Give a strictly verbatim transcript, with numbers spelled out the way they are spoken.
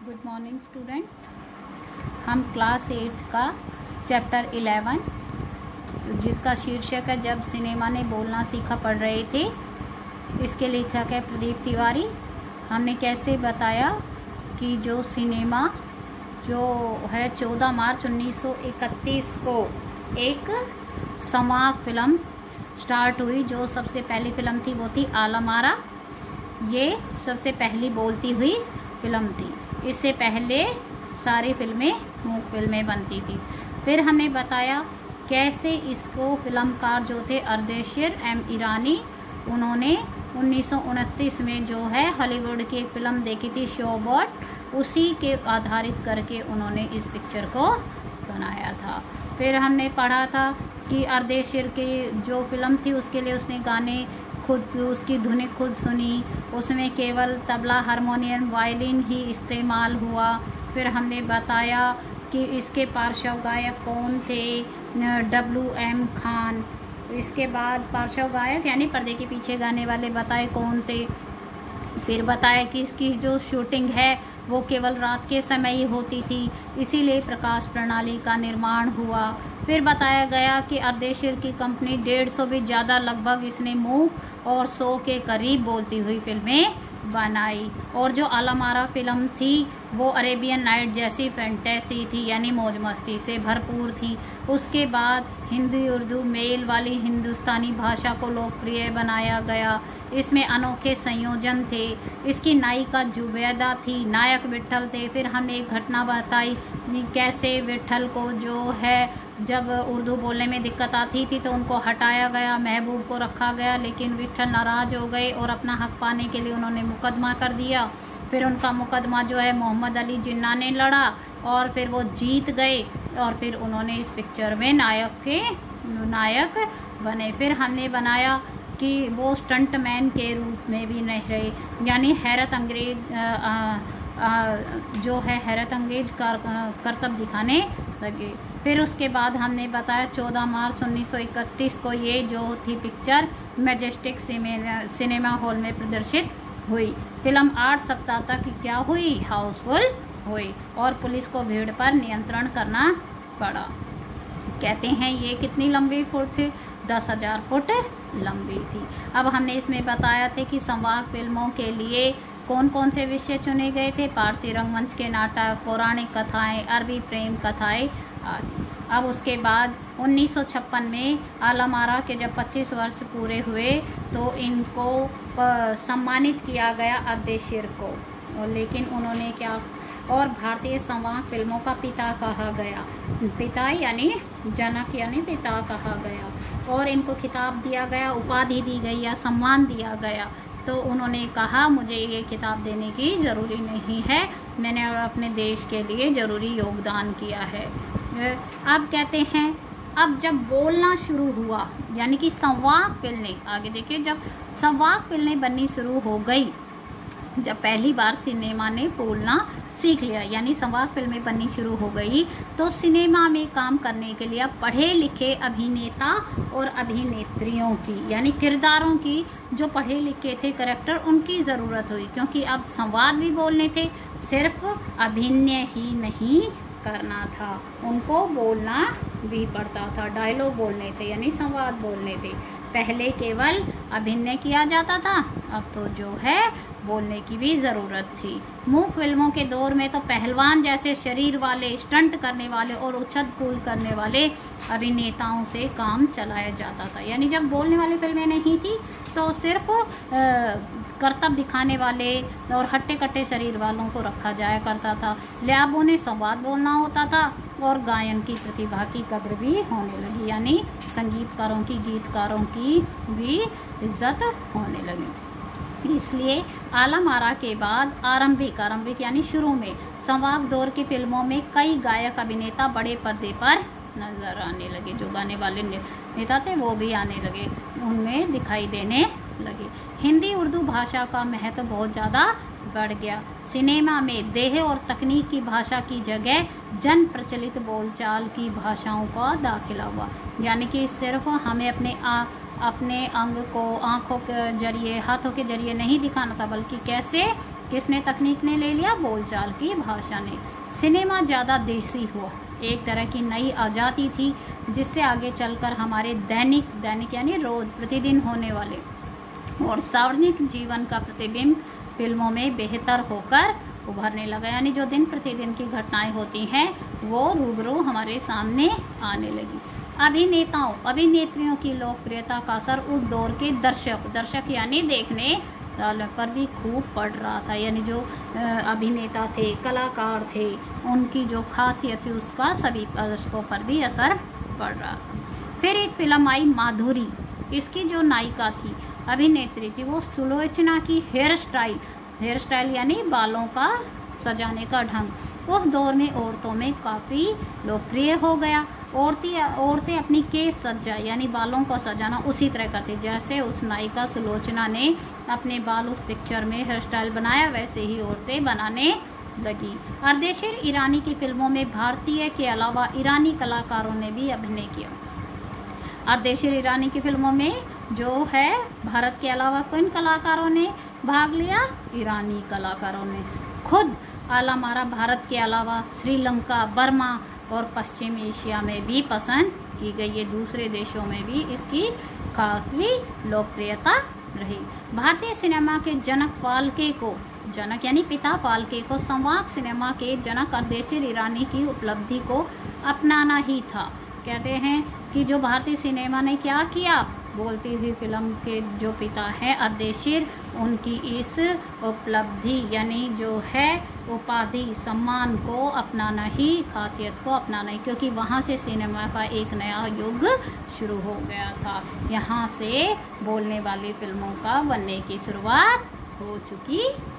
Good morning student. हम class eighth का chapter eleven जिसका शीर्षक है जब सिनेमा ने बोलना सीखा पढ़ रहे थे। इसके लेखक है प्रदीप तिवारी। हमने कैसे बताया कि जो सिनेमा जो है चौदह मार्च उन्नीस सौ इकतीस को एक संवाद फिल्म स्टार्ट हुई। जो सबसे पहली फिल्म थी वो थी आलम आरा। ये सबसे पहली बोलती हुई फिल्म थी। इससे पहले सारी फिल्में मूक फिल्में बनती थी। फिर हमने बताया कैसे इसको फिल्मकार जो थे अर्देशीर एम ईरानी, उन्होंने उन्नीस सौ उनतीस में जो है हॉलीवुड की एक फिल्म देखी थी शोबॉट, उसी के आधारित करके उन्होंने इस पिक्चर को बनाया था। फिर हमने पढ़ा था कि अर्देशीर की जो फिल्म थी उसके लिए उसने गाने खुद, उसकी धुनी खुद सुनी। उसमें केवल तबला, हारमोनियम, वायलिन ही इस्तेमाल हुआ। फिर हमने बताया कि इसके पार्श्व गायक कौन थे, डब्ल्यू एम खान। इसके बाद पार्श्व गायक यानी पर्दे के पीछे गाने वाले बताए कौन थे। फिर बताया कि इसकी जो शूटिंग है वो केवल रात के समय ही होती थी, इसीलिए प्रकाश प्रणाली का निर्माण हुआ। फिर बताया गया कि अर्देशीर की कंपनी डेढ़ सौ भी ज़्यादा लगभग इसने मूक और सौ के करीब बोलती हुई फिल्में बनाई। और जो आलम आरा फिल्म थी वो अरेबियन नाइट जैसी फैंटेसी थी, यानी मौज मस्ती से भरपूर थी। उसके बाद हिंदी उर्दू मेल वाली हिंदुस्तानी भाषा को लोकप्रिय बनाया गया। इसमें अनोखे संयोजन थे। इसकी नायिका जुबैदा थी, नायक विट्ठल थे। फिर हमने एक घटना बताई कैसे विट्ठल को जो है जब उर्दू बोलने में दिक्कत आती थी तो उनको हटाया गया, महबूब को रखा गया, लेकिन विट्ठल नाराज हो गए और अपना हक पाने के लिए उन्होंने मुकदमा कर दिया। फिर उनका मुकदमा जो है मोहम्मद अली जिन्ना ने लड़ा और फिर वो जीत गए और फिर उन्होंने इस पिक्चर में नायक के नायक बने। फिर हमने बनाया कि वो स्टंट मैन के रूप में भी नहीं रहे, यानी हैरत अंग्रेज आ, आ, आ, जो है हैरत अंग्रेज कर, करतब दिखाने लगे। फिर उसके बाद हमने बताया चौदह मार्च उन्नीस सौ इकतीस को ये जो थी पिक्चर मैजेस्टिक सिनेमा हॉल में प्रदर्शित हुई। फिल्म आठ सप्ताह तक क्या हुई, हाउसफुल हुई और पुलिस को भीड़ पर नियंत्रण करना पड़ा। कहते हैं ये कितनी लंबी फुट थी, दस हजार फुट लंबी थी। अब हमने इसमें बताया था कि संवाद फिल्मों के लिए कौन कौन से विषय चुने गए थे, पारसी रंगमंच के नाटक, पौराणिक कथाएं, अरबी प्रेम कथाएं आदि। अब उसके बाद उन्नीस सौ छप्पन में आलम आरा के जब पच्चीस वर्ष पूरे हुए तो इनको सम्मानित किया गया अर्देशीर को, और लेकिन उन्होंने क्या और भारतीय संवाद फिल्मों का पिता कहा गया, पिता यानी जनक यानी पिता कहा गया, और इनको खिताब दिया गया, उपाधि दी गई या सम्मान दिया गया। तो उन्होंने कहा मुझे ये खिताब देने की ज़रूरी नहीं है, मैंने अपने देश के लिए ज़रूरी योगदान किया है। अब कहते हैं अब जब बोलना शुरू हुआ यानी कि संवाद फिल्में, आगे देखिए, जब संवाद फिल्में बननी शुरू हो गई, जब पहली बार सिनेमा ने बोलना सीख लिया यानी संवाद फिल्में बननी शुरू हो गई, तो सिनेमा में काम करने के लिए पढ़े लिखे अभिनेता और अभिनेत्रियों की यानी किरदारों की, जो पढ़े लिखे थे करेक्टर, उनकी ज़रूरत हुई, क्योंकि अब संवाद भी बोलने थे, सिर्फ अभिनय ही नहीं करना था, उनको बोलना भी पड़ता था, डायलॉग बोलने थे यानी संवाद बोलने थे। पहले केवल अभिनय किया जाता था, अब तो जो है बोलने की भी ज़रूरत थी। मूक फिल्मों के दौर में तो पहलवान जैसे शरीर वाले, स्टंट करने वाले और उछल कूद करने वाले अभिनेताओं से काम चलाया जाता था, यानी जब बोलने वाली फिल्में नहीं थी तो सिर्फ करतब दिखाने वाले और हट्टे कट्टे शरीर वालों को रखा जाया करता था। लियाबों ने संवाद बोलना होता था और गायन की प्रतिभा की कद्र भी होने लगी, यानी संगीतकारों की, गीतकारों की भी इज्जत होने लगी। इसलिए आलम आरा के बाद आरंभिक आरंभिक यानी शुरू में संवाद दौर की फिल्मों में कई गायक अभिनेता बड़े पर्दे पर नजर आने लगे, जो गाने वाले नेता थे वो भी आने लगे, उनमें दिखाई देने लगे। हिंदी उर्दू भाषा का महत्व बहुत ज़्यादा बढ़ गया। सिनेमा में देह और तकनीक की भाषा की जगह जन प्रचलित बोलचाल की भाषाओं का दाखिला हुआ, यानी कि सिर्फ हमें अपने आ, अपने अंग को आंखों के जरिए, हाथों के जरिए नहीं दिखाना था, बल्कि कैसे किसने तकनीक ने ले लिया? बोलचाल की भाषा ने। सिनेमा ज़्यादा देसी हुआ, एक तरह की नई आज़ादी थी जिससे आगे चलकर हमारे दैनिक दैनिक यानी रोज प्रतिदिन होने वाले और सार्वजनिक जीवन का प्रतिबिंब फिल्मों में बेहतर होकर उभरने लगा। यानी जो दिन प्रतिदिन की घटनाएं होती हैं वो रूबरू हमारे सामने आने लगी। अभिनेताओं अभिनेत्रियों की लोकप्रियता का असर उस दौर के दर्शक दर्शक यानी देखने वालों पर भी खूब पड़ रहा था। यानी जो अभिनेता थे, कलाकार थे, उनकी जो खासियत थी उसका सभी दर्शकों पर भी असर पड़ रहा था। फिर एक फिल्म आई माधुरी। इसकी जो नायिका थी, अभिनेत्री थी, वो सुलोचना की हेयर स्टाइल हेयर स्टाइल यानी बालों का सजाने का ढंग उस दौर में औरतों में काफ़ी लोकप्रिय हो गया। औरतें औरतें अपनी केस सज्जा यानी बालों को सजाना उसी तरह करती, जैसे उस नायिका सुलोचना ने अपने बाल उस पिक्चर में हेयर स्टाइल बनाया, वैसे ही औरतें बनाने लगी। अर्देशीर ईरानी की फिल्मों में भारतीय के अलावा ईरानी कलाकारों ने भी अभिनय किया। अर्देशीर ईरानी की फिल्मों में जो है भारत के अलावा किन कलाकारों ने भाग लिया? ईरानी कलाकारों ने। खुद आलमारा भारत के अलावा श्रीलंका, बर्मा और पश्चिम एशिया में भी पसंद की गई। ये दूसरे देशों में भी इसकी काफी लोकप्रियता रही। भारतीय सिनेमा के जनक फाल्के को जनक यानी पिता फाल्के को संवाद सिनेमा के जनक अर्देशीर ईरानी की उपलब्धि को अपनाना ही था। कहते हैं कि जो भारतीय सिनेमा ने क्या किया, बोलती हुई फिल्म के जो पिता हैं अर्देशीर, उनकी इस उपलब्धि यानी जो है उपाधि सम्मान को अपनाना ही, खासियत को अपनाना ही, क्योंकि वहाँ से सिनेमा का एक नया युग शुरू हो गया था। यहाँ से बोलने वाली फिल्मों का बनने की शुरुआत हो चुकी